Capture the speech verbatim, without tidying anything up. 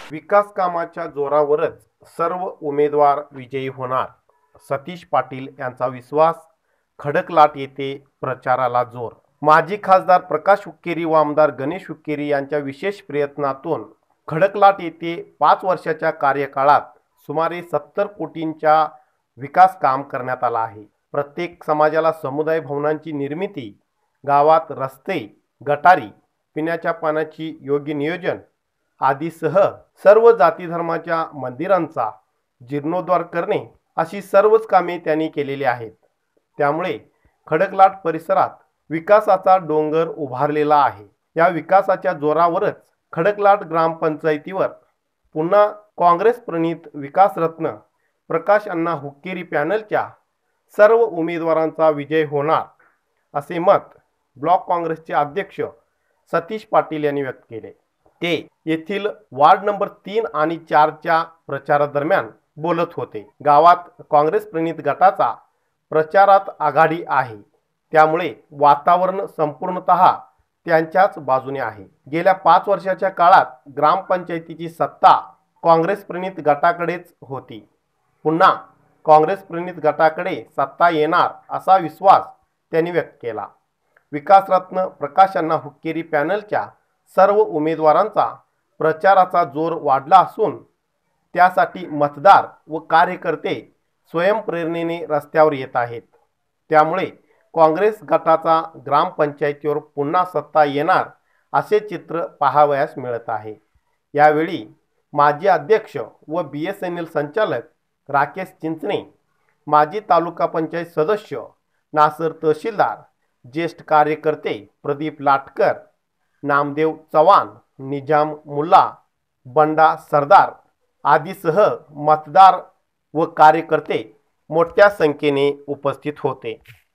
विकास कामाच्या जोरावरच सर्व उमेदवार विजयी होणार, सतीश पाटील यांचा विश्वास. खडकलाट येथे प्रचाराला जोर. माजी खासदार प्रकाश हुक्केरी व आमदार गणेश हुक्केरी यांच्या विशेष प्रयत्नातून खडकलाट येथे पाच वर्षाच्या कार्यकाळात सुमारे सत्तर कोटींच्या विकास काम करण्यात आला आहे. प्रत्येक समाजाला समुदाय भवनांची निर्मिती, गावात रस्ते, गटारी, पिण्याच्या पाण्याची योग्य नियोजन आदीसह सर्व जाती धर्माच्या मंदिरांचा जीर्णोद्धार करणे अशी सर्वच कामे त्यांनी केलेली आहेत. त्यामुळे खडकलाट परिसरात विकासाचा डोंगर उभारलेला आहे. या विकासाच्या जोरावरच खडकलाट ग्रामपंचायतीवर पुन्हा काँग्रेस प्रणित विकासरत्न प्रकाश अण्णा हुक्केरी पॅनलच्या सर्व उमेदवारांचा विजय होणार, असे मत ब्लॉक काँग्रेसचे अध्यक्ष सतीश पाटील यांनी व्यक्त केले. ते येथील वार्ड नंबर तीन आणि चारच्या प्रचारादरम्यान बोलत होते. गावात काँग्रेस प्रणित गटाचा प्रचारात आघाडी आहे, त्यामुळे वातावरण संपूर्णतः त्यांच्याच बाजूने आहे. गेल्या पाच वर्षाच्या काळात ग्रामपंचायतीची सत्ता काँग्रेस प्रणित गटाकडेच होती. पुन्हा काँग्रेस प्रणित गटाकडे सत्ता येणार असा विश्वास त्यांनी व्यक्त केला. विकासरत्न प्रकाश अण्णा हुक्केरी पॅनलच्या सर्व उमेदवारांचा प्रचाराचा जोर वाढला असून त्यासाठी मतदार व कार्यकर्ते स्वयंप्रेरणेने रस्त्यावर येत आहेत. त्यामुळे काँग्रेस गटाचा ग्रामपंचायतीवर पुन्हा सत्ता येणार असे चित्र पाहावयास मिळत आहे. यावेळी माजी अध्यक्ष व बी एस एन एल संचालक राकेश चिंचणे, माजी तालुका पंचायत सदस्य नासर तहसीलदार, ज्येष्ठ कार्यकर्ते प्रदीप लाटकर, नामदेव चव्हाण, निजाम मुल्ला, बंडा सरदार आदीसह मतदार व कार्यकर्ते मोठ्या संख्येने उपस्थित होते.